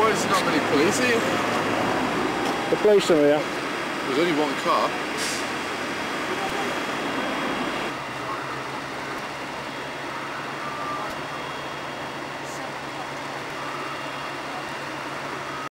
There's not many police here. The police are here. There's only one car.